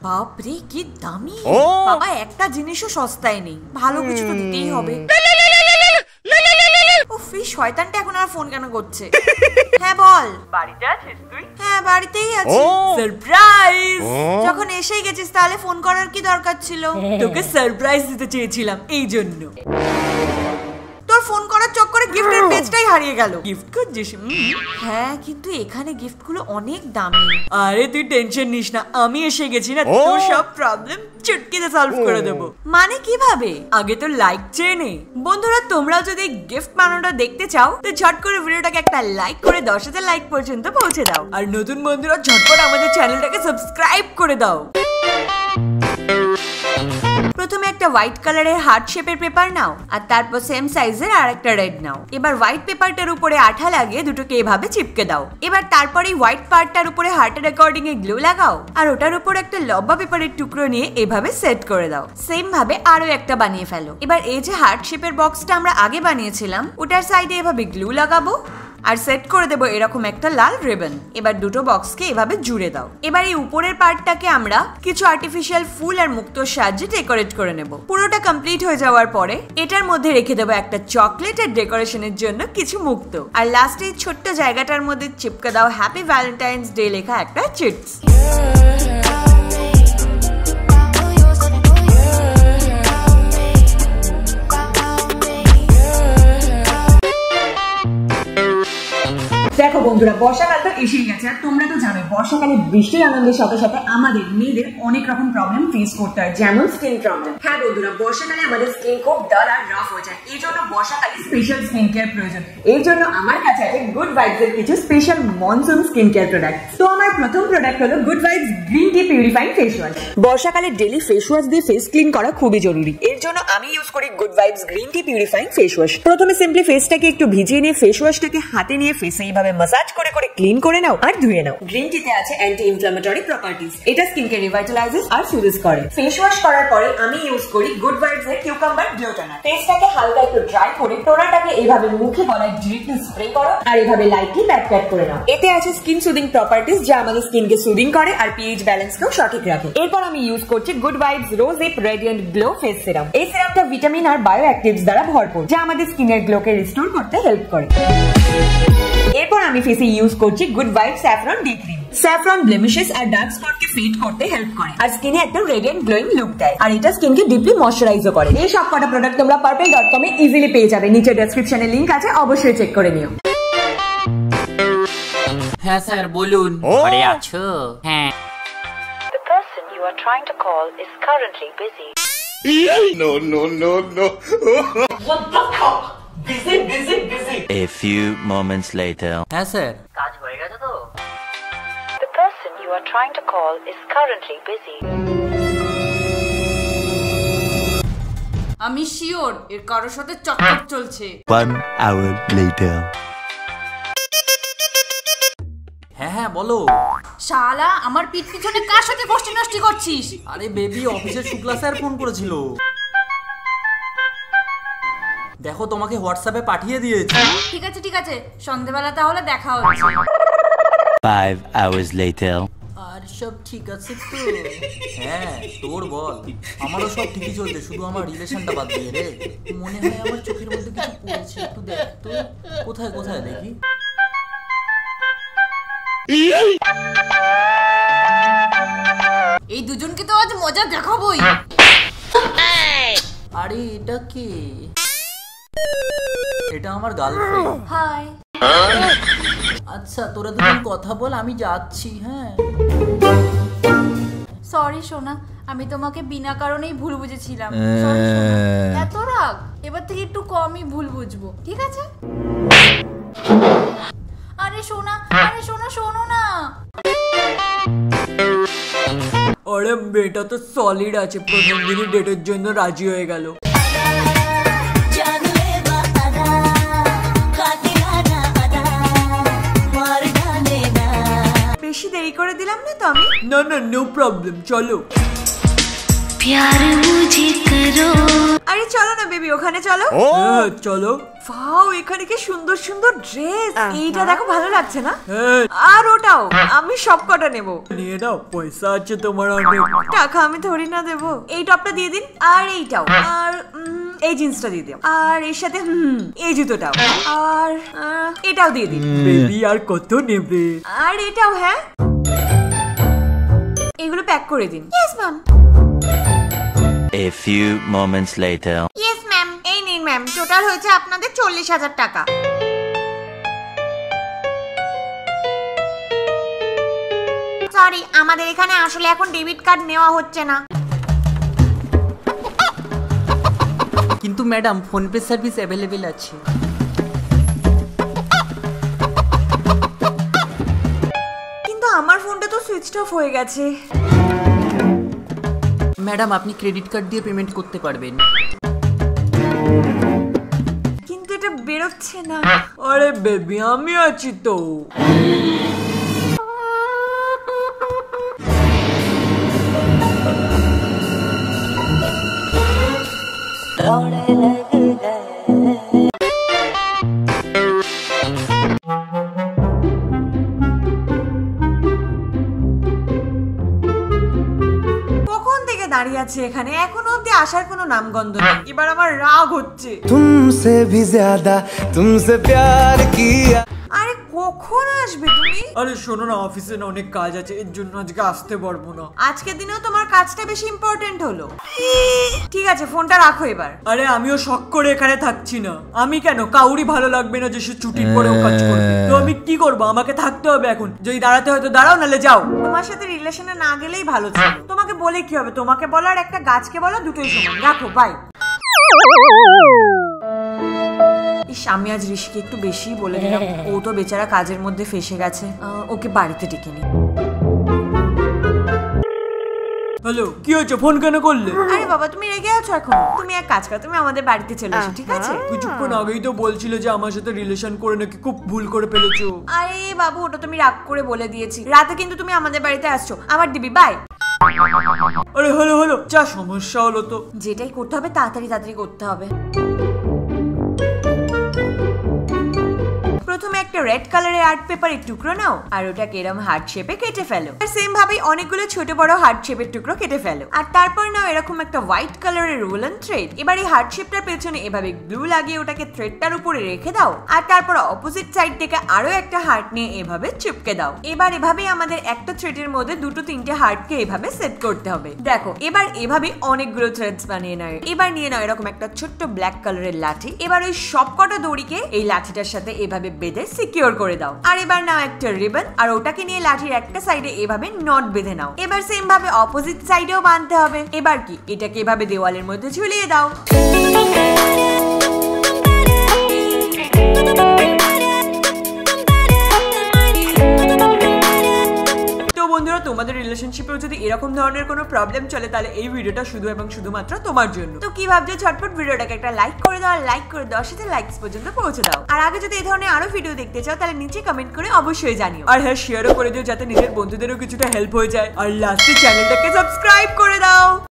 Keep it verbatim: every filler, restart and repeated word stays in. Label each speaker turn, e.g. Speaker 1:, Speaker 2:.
Speaker 1: বাপরে কি দামি বাবা, একটা জিনিসও সস্তায় নেই, ভালো কিছু তো দিতেই হবে। উফ, এই শয়তানটা এখন আর ফোন কেন করছে? হ্যাঁ বল, বাড়িতে আছিস তুই? হ্যাঁ বাড়িতেই আছি। সারপ্রাইজ! যখন এসেই গেছিস তাহলে ফোন করার কি দরকার ছিল? তোকে সারপ্রাইজ দিতে চেয়েছিলাম এই জন্য। তোর ফোন করার চক্করে গিফটের পেজটাই হারিয়ে গেল। গিফট খুঁজছিস? হ্যাঁ, কিন্তু এখানে গিফটগুলো অনেক দামি। আরে তুই টেনশন নিস না, আমি এসে গেছি না, তোর সব প্রবলেম চুটকিতে সলভ করে দেবো। মানে কিভাবে? আগে তো লাইক চেয়ে নে। বন্ধুরা, তোমরাও যদি গিফট বানানোটা দেখতে চাও তো ঝট করে ভিডিওটাকে একটা লাইক করে দশ হাজার লাইক পর্যন্ত পৌঁছে দাও। আর নতুন বন্ধুরা ঝটপট আমাদের চ্যানেলটাকে সাবস্ক্রাইব করে দাও। প্রথমে একটা হোয়াইট কালারের হার্ট শেপের পেপার নাও, আর তারপর সেম সাইজের আর একটা রেড নাও। এবার হোয়াইট পেপারটার উপরে আঠা লাগিয়ে দুটোকে এভাবে চিপকে দাও। এবার তারপরে হোয়াইট পার্টটার উপরে হার্টের অ্যাকর্ডিং এ গ্লু লাগাও, আর ওটার উপর একটা লম্বা পেপারের টুকরো নিয়ে এভাবে সেট করে দাও। সেম ভাবে আরো একটা বানিয়ে ফেলো। এবার এই যে হার্ট শেপের বক্সটা আমরা আগে বানিয়েছিলাম, ওটার সাইডে এভাবে গ্লু লাগাবো আর সেট করে দেবো এরকম একটা লাল রিবন। এবার দুটো বক্সকে এভাবে জুড়ে দাও। এবার এই উপরের পার্টটাকে আমরা কিছু আর্টিফিশিয়াল ফুল আর মুক্তোর সাহায্যে ডেকোরেট করে নেব। পুরোটা কমপ্লিট হয়ে যাওয়ার পরে এটার মধ্যে রেখে দেবো একটা চকলেট আর ডেকোরেশনের জন্য কিছু মুক্তো। আর লাস্টে ছোট্ট জায়গাটার মধ্যে চিপকে দাও হ্যাপি ভ্যালেন্টাইন্স ডে লেখা একটা চিটস। দেখো বন্ধুরা, বর্ষাকাল তো এসেই গেছে, আর তোমরা তো জানো বর্ষাকালে বৃষ্টির আনন্দের সাথে সাথে আমাদের মেয়েদের অনেক রকম প্রবলেম ফেস করতে হয়, যেমন স্কিন প্রবলেম। হ্যাঁ বন্ধুরা, বর্ষাকালে আমাদের স্কিন খুব ডাল আর রাফ হয়ে যায়, এই জন্য বর্ষাকালে স্পেশাল স্কিন কেয়ার প্রয়োজন। এর জন্য আমার কাছে আছে গুড ভাইবস এর কিছু special monsoon skin care product. তো আমার প্রথম প্রোডাক্ট হলো Good Vibes green tea purifying face wash. বর্ষাকালে ডেইলি ফেস ওয়াশ দিয়ে ফেস ক্লিন করা খুবই জরুরি, এর জন্য আমি ইউজ করি Good Vibes green tea purifying face wash. প্রথমে সিম্পলি ফেসটাকে একটু ভিজিয়ে নিয়ে ফেস ওয়াশটাকে হাতে নিয়ে ফেসে এইভাবে মাসাজ করে করে ক্লিন করে নাও আর ধুয়ে নাও। গ্রিন টিতে আছে অ্যান্টি ইনফ্ল্যামেটরি প্রপার্টিজ, এটা স্কিনকে রিভাইটালাইজেস আর সুদেস করে। ফেস ওয়াশ করার পরে আমি ইউজ করি গুড ভাইবস এর কিউকাম্বার গ্লো টোনার। ফেসটাকে হালকা একটু ড্রাই করে টোনারটাকে এইভাবে মুখে গলায় ডিরেক্টলি স্প্রে করো আর এইভাবে লাইটলি প্যাক প্যাক করে নাও। এতে আছে স্কিন সুদিং প্রপার্টিজ, যা আমাদের স্কিনকে সুদিং করে আর পিএইচ ব্যালেন্সকেও সঠিক রাখে। এরপর আমি ইউজ করছি গুড ভাইবস রোজ এপ রেডিয়েন্ট গ্লো ফেস সিরাম। এই সিরামটা ভিটামিন আর বায়ো অ্যাক্টিভস দ্বারা ভরপুর, যা আমাদের স্কিনের গ্লোকে রিস্টোর করতে হেল্প করে। এরপর আমি ফেসে ইউজ করছি Good Vibes saffron day cream. Saffron blemishes আর ডার্ক স্পটকে ফেড করতে হেল্প করে আর স্কিনে একটা রেডিয়েন্ট গ্লোয়িং লুক দেয়, আর এটা স্কিনকে ডিপলি ময়শ্চারাইজও করে। এই সব কটা প্রোডাক্ট তোমরা পার্পল ডট কম এ ইজিলি পেয়ে যাবে, নিচে ডেসক্রিপশনে লিংক আছে, অবশ্যই চেক করে নিও।
Speaker 2: হ্যাঁ স্যার বলুন। ঘরে আছো? হ্যাঁ।
Speaker 3: The person you are trying to call is currently busy.
Speaker 4: No, no, no, no.
Speaker 2: What the fuck? Busy, busy, busy.
Speaker 5: A few moments later.
Speaker 2: হ্যাঁ স্যার, কাজ হয়ে গেছে তো?
Speaker 3: The person you are trying to call is currently busy.
Speaker 1: আমি sure এর কারোর সাথে চক্কর চলছে।
Speaker 5: One hour later.
Speaker 2: হ্যাঁ হ্যাঁ বলো।
Speaker 1: শালা, আমার পিঠ পিছনে কার সাথে গোষ্ঠী নষ্টি করছিস?
Speaker 2: আরে বেবি, অফিসের শুক্লা স্যার ফোন করেছিল, দেখো তোমাকে হোয়াটসঅ্যাপে পাঠিয়ে দিয়েছি।
Speaker 1: ঠিক আছে ঠিক আছে, সন্ধ্যাবেলা তাহলে দেখা হচ্ছে।
Speaker 5: Five hours later.
Speaker 2: আর সব ঠিক আছে তো? হ্যাঁ তোর বল। আমারও সব ঠিকই চলছে, শুধু আমার রিলেশনটা বাদ দিয়ে রে। মনে হয় আমার চোখের মধ্যে কিছু পড়েছে, একটু দেখ তো। কোথায় কোথায় দেখি।
Speaker 1: এই দুজনকে তো আজ মজা দেখাবোই।
Speaker 2: আরে এটা কি? এটা আমার গার্লফ্রেন্ড।
Speaker 1: হাই।
Speaker 2: আচ্ছা তোরা দুজন কথা বল, আমি যাচ্ছি। হ্যাঁ
Speaker 1: সরি সোনা, আমি তোমাকে বিনা কারণেই ভুল বুঝেছিলাম। এত রাগ, এবার থেকে একটু কমই ভুল বুঝবো, ঠিক আছে? আরে সোনা, আরে সোনা শোনো না।
Speaker 2: আরে মেয়েটা তো সলিড আছে, প্রথম দিনই ডেটের জন্য রাজি হয়ে গেল।
Speaker 1: বেশি দেরি করে দিলাম না তো আমি?
Speaker 2: না না, নো প্রবলেম, চলো।
Speaker 6: प्यार मुझे करो।
Speaker 1: আরে চলো না বেবি, ওখানে চলো।
Speaker 2: হ্যাঁ, চলো।
Speaker 1: ওয়াও, এখানে কি সুন্দর সুন্দর ড্রেস। এইটা দেখো, ভালো লাগছে না? আর ওটাও, আমি সব কটা নেব।
Speaker 2: নিয়ে নাও, পয়সা আছে তোমার অনেক।
Speaker 1: টাকা আমি থোড়ি না দেবো। এই টপটা দিয়ে দিন, আর এইটাও, আর উম, এই জিন্সটা দিয়ে দিও, আর এর সাথে হুম এই জুতোটাও, আর আহ, এটাও দিয়ে দিন।
Speaker 2: বেবি আর কত নেবে?
Speaker 1: আর এটাও, হ্যাঁ এগুলো প্যাক করে দিন। Yes ma'am.
Speaker 5: A few moments later.
Speaker 1: Yes ma'am. এই নিন ম্যাম, টোটাল হয়েছে আপনাদের চল্লিশ হাজার টাকা। সরি, আমাদের এখানে আসলে এখন ডেবিট কার্ড নেওয়া হচ্ছে না।
Speaker 2: কিন্তু ম্যাডাম, ফোনপে সার্ভিস অ্যাভেলেবেল আছে।
Speaker 1: কিন্তু আমার ফোনটা তো সুইচড অফ হয়ে গেছে।
Speaker 2: ম্যাডাম, আপনি ক্রেডিট কার্ড দিয়ে পেমেন্ট করতে পারবেন।
Speaker 1: কিন্তু এটা বেরোচ্ছে না।
Speaker 2: আরে বেবি, আমি আছি তো।
Speaker 1: দাঁড়িয়ে আছে এখানে, এখনো অব্দি আসার কোনো নামগন্ধ নেই। এবার আমার রাগ হচ্ছে।
Speaker 7: तुमसे भी ज्यादा तुमसे प्यार किया।
Speaker 1: আরে কখন আসবে তুমি?
Speaker 2: আরে শোনো না, অফিসে না অনেক কাজ আছে, এর জন্য আজকে আসতে পারবো না।
Speaker 1: আজকের দিনেও তোমার কাজটা বেশি ইম্পর্টেন্ট হলো। ঠিক আছে, ফোনটা রাখো এবার।
Speaker 2: আরে আমিও শখ করে এখানে থাকছি না। আমি কেন? কাউরি ভালো লাগবে না যে সে ছুটির পরেও কাজ করবে। তো আমি কি করবো? আমাকে থাকতে হবে এখন। যদি দাঁড়াতে হয় তো দাঁড়াও, নালে যাও।
Speaker 1: তোমার সাথে রিলেশনে না গেলেই ভালো ছিল। তোমাকে বলে কি হবে? তোমাকে বলার একটা গাছকে বলো, দুটোই সমান। রাখো, বাই। ইস, আমি আজ ঋষিকে একটু বেশি বলে দিলাম। ও তো বেচারা কাজের মধ্যে ফেসে গেছে। ওকে বাড়িতে ডেকে নি।
Speaker 2: হ্যালো, কি হয়েছে? ফোন কেন করলে?
Speaker 1: আরে বাবা, তুমি রেগে আছো এখন? তুমি এক কাজ করো, তুমি আমাদের বাড়িতে চলে এসো, ঠিক আছে?
Speaker 2: কিছুক্ষণ আগেই তো বলছিলে যে আমার সাথে রিলেশন করে নাকি খুব ভুল করে ফেলেছো।
Speaker 1: আরে বাবু, ওটা তুমি রাগ করে বলে দিয়েছি। রাতে কিন্তু তুমি আমাদের বাড়িতে আসছো। আমার দিবি, বাই।
Speaker 2: আরে হলো হলো, যা সমস্যা হলো তো।
Speaker 1: যেটাই করতে হবে তাড়াতাড়ি তাড়াতাড়ি করতে হবে। প্রথমে একটা রেড কালারের আর্ট পেপারের টুকরো নাও, আর ওটাকে এরকম হার্ট শেপে কেটে ফেলো। আর সেম ভাবে অনেকগুলো ছোট বড় হার্ট শেপের টুকরো কেটে ফেলো। আর তারপর নাও এরকম একটা হোয়াইট কালারের রোলান থ্রেড। এবার এই হার্ট শেপটার পেছনে এভাবে গ্লু লাগিয়ে ওটাকে থ্রেডটার উপরে রেখে দাও। আর তারপর অপোজিট সাইড থেকে আরো একটা হার্ট নিয়ে এভাবে চিপকে দাও। এবার এভাবেই আমাদের একটা থ্রেডের মধ্যে দুটো তিনটে হার্টকে এভাবে সেট করতে হবে। দেখো, এবার এভাবে অনেকগুলো থ্রেডস বানিয়ে নাও। এবার নিয়ে নাও এরকম একটা ছোট্ট ব্ল্যাক কালারের লাঠি। এবার ওই সবকটা দড়িকে এই লাঠিটার সাথে এভাবে বেঁধে সিকিউর করে দাও। আর এবার নাও একটা রিবন, আর ওটাকে নিয়ে লাঠির একটা সাইডে এভাবে নট বেঁধে নাও। এবার সেম ভাবে অপোজিট সাইডেও বাঁধতে হবে। এবার কি, এটাকে এভাবে দেওয়ালের মধ্যে ঝুলিয়ে দাও। বন্ধুরা, তোমাদের রিলেশনশিপেও যদি এরকম ধরনের কোনো প্রবলেম চলে, তাহলে এই ভিডিওটা শুধু এবং শুধুমাত্র তোমার জন্য। তো কি ভাবছো? ঝটপট ভিডিওটাকে একটা লাইক করে দাও, আর লাইক করে দেওয়ার সাথে লাইকস পর্যন্ত পৌঁছে দাও। আর আগে যদি এই ধরনের আরো ভিডিও দেখতে চাও, তাহলে নিচে কমেন্ট করে অবশ্যই জানিও। আর হ্যাঁ, শেয়ারও করে দিও যাতে নিজের বন্ধুদেরও কিছুটা হেল্প হয়ে যায়। আর লাস্টে চ্যানেলটাকে সাবস্ক্রাইব করে দাও।